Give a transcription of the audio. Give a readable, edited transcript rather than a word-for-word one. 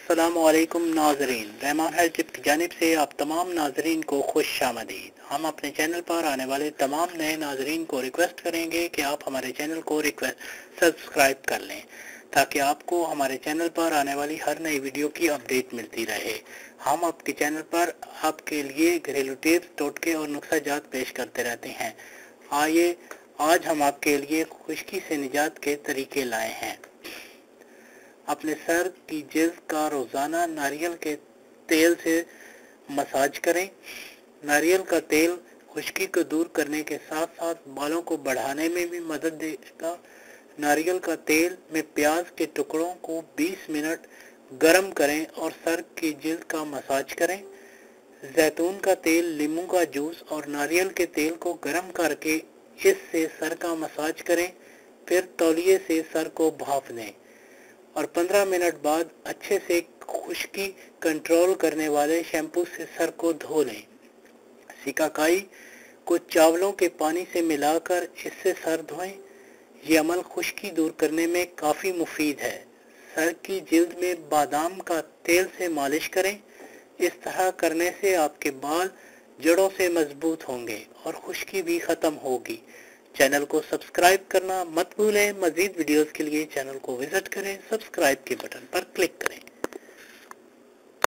अस्सलामुअलैकुम नाजरीन, Rahman health tip की जानिब से आप तमाम नाजरीन को खुश आमदीद। हम अपने चैनल पर आने वाले तमाम नए नाजरीन को रिक्वेस्ट करेंगे कि आप हमारे चैनल को सब्सक्राइब कर लें ताकि आपको हमारे चैनल पर आने वाली हर नई वीडियो की अपडेट मिलती रहे। हम आपके चैनल पर आपके लिए घरेलू टिप्स, टोटके और नुस्खा पेश करते रहते हैं। आइए आज हम आपके लिए खुश्की से निजात के तरीके लाए हैं। अपने सर की जिल्द का रोज़ाना नारियल के तेल से मसाज करें। नारियल का तेल खुश्की को दूर करने के साथ साथ बालों को बढ़ाने में भी मदद देगा। नारियल का तेल में प्याज के टुकड़ों को 20 मिनट गर्म करें और सर की जिल्द का मसाज करें। जैतून का तेल, नींबू का जूस और नारियल के तेल को गर्म करके इससे सर का मसाज करें। फिर तौलिए से सर को भाप दें और 15 मिनट बाद अच्छे से खुश्की कंट्रोल करने वाले शैम्पू से सर को धो लें। सिकाकाई को चावलों के पानी से मिलाकर इससे सर धोएं। ये अमल खुश्की दूर करने में काफ़ी मुफीद है। सर की जिल्द में बादाम का तेल से मालिश करें। इस तरह करने से आपके बाल जड़ों से मजबूत होंगे और खुश्की भी ख़त्म होगी। चैनल को सब्सक्राइब करना मत भूलें। मज़ीद वीडियोस के लिए चैनल को विजिट करें। सब्सक्राइब के बटन पर क्लिक करें।